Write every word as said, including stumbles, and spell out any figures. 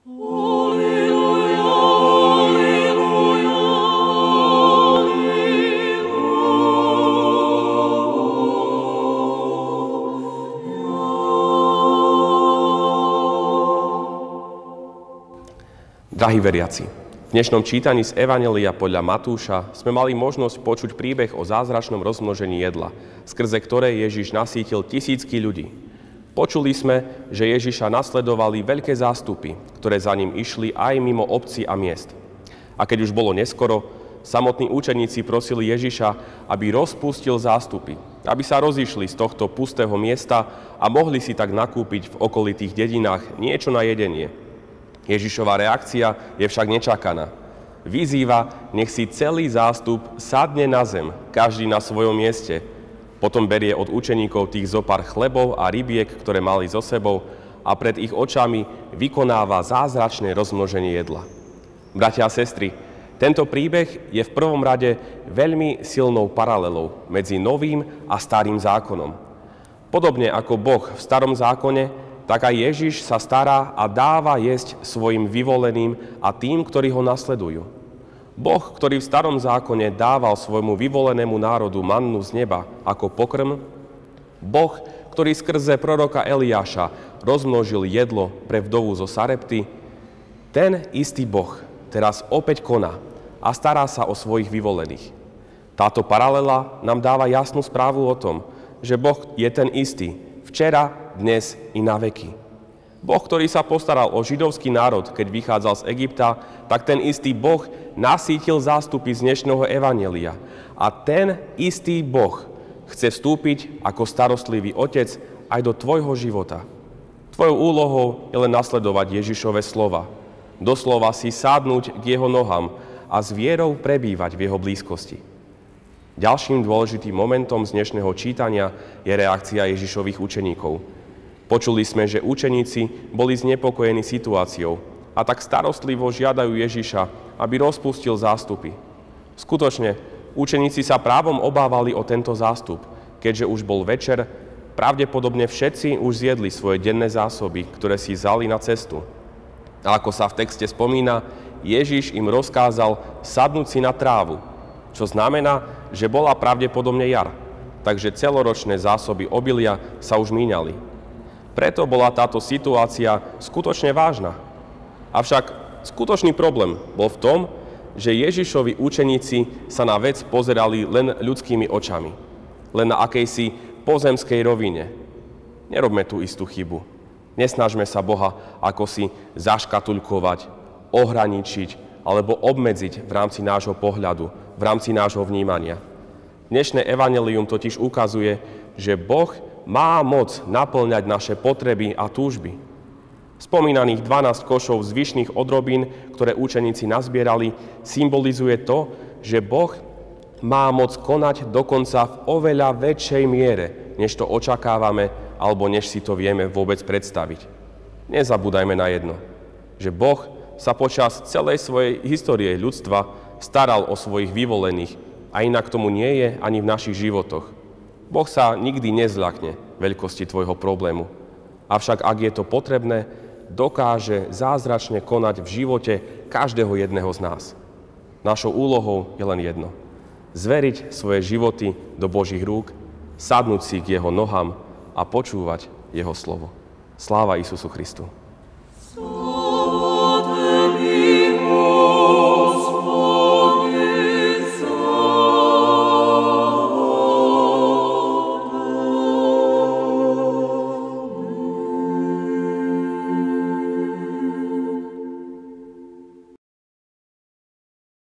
Drahí veriaci, v dnešnom čítaní z Evanjelia podľa Matúša sme mali možnosť počuť príbeh o zázračnom rozmnožení jedla, skrze ktoré Ježiš nasýtil tisícky ľudí. Počuli sme, že Ježiša nasledovali veľké zástupy, ktoré za ním išli aj mimo obcí a miest. A keď už bolo neskoro, samotní učeníci prosili Ježiša, aby rozpustil zástupy, aby sa rozišli z tohto pustého miesta a mohli si tak nakúpiť v okolitých dedinách niečo na jedenie. Ježišova reakcia je však nečakaná. Vyzýva, nech si celý zástup sadne na zem, každý na svojom mieste. Potom berie od učeníkov tých zopár chlebov a rybiek, ktoré mali so sebou, a pred ich očami vykonáva zázračné rozmnoženie jedla. Bratia a sestry, tento príbeh je v prvom rade veľmi silnou paralelou medzi novým a starým zákonom. Podobne ako Boh v starom zákone, tak aj Ježiš sa stará a dáva jesť svojim vyvoleným a tým, ktorí ho nasledujú. Boh, ktorý v starom zákone dával svojmu vyvolenému národu mannu z neba ako pokrm, Boh, ktorý skrze proroka Eliáša rozmnožil jedlo pre vdovu zo Sarepty, ten istý Boh teraz opäť koná a stará sa o svojich vyvolených. Táto paralela nám dáva jasnú správu o tom, že Boh je ten istý, včera, dnes i na veky. Boh, ktorý sa postaral o židovský národ, keď vychádzal z Egypta, tak ten istý Boh nasýtil zástupy z dnešného evanjelia. A ten istý Boh chce vstúpiť ako starostlivý otec aj do tvojho života. Tvojou úlohou je len nasledovať Ježišove slova. Doslova si sadnúť k jeho nohám a s vierou prebývať v jeho blízkosti. Ďalším dôležitým momentom z dnešného čítania je reakcia Ježišových učeníkov. Počuli sme, že učeníci boli znepokojení situáciou a tak starostlivo žiadajú Ježiša, aby rozpustil zástupy. Skutočne, učeníci sa právom obávali o tento zástup, keďže už bol večer, pravdepodobne všetci už zjedli svoje denné zásoby, ktoré si vzali na cestu. A ako sa v texte spomína, Ježiš im rozkázal sadnúť si na trávu, čo znamená, že bola pravdepodobne jar, takže celoročné zásoby obilia sa už míňali. Preto bola táto situácia skutočne vážna. Avšak skutočný problém bol v tom, že Ježišovi učeníci sa na vec pozerali len ľudskými očami, len na akejsi pozemskej rovine. Nerobme tú istú chybu. Nesnažme sa Boha ako si zaškatulkovať, ohraničiť alebo obmedziť v rámci nášho pohľadu, v rámci nášho vnímania. Dnešné evanjelium totiž ukazuje, že Boh má moc naplňať naše potreby a túžby. Spomínaných dvanásť košov zvyšných odrobín, ktoré učeníci nazbierali, symbolizuje to, že Boh má moc konať dokonca v oveľa väčšej miere, než to očakávame alebo než si to vieme vôbec predstaviť. Nezabúdajme na jedno, že Boh sa počas celej svojej histórie ľudstva staral o svojich vyvolených a inak tomu nie je ani v našich životoch. Boh sa nikdy nezľakne veľkosti tvojho problému. Avšak ak je to potrebné, dokáže zázračne konať v živote každého jedného z nás. Našou úlohou je len jedno. Zveriť svoje životy do Božích rúk, sadnúť si k jeho nohám a počúvať jeho slovo. Sláva Isusu Christu.